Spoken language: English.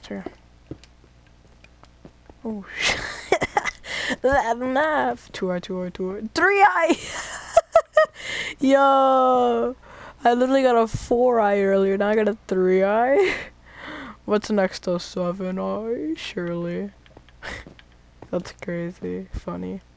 here. Oh shit. That math. 2i, 2i, 2i. 3i! Yo! I literally got a 4i earlier, now I got a 3i. What's next to 7i? Surely. That's crazy. Funny.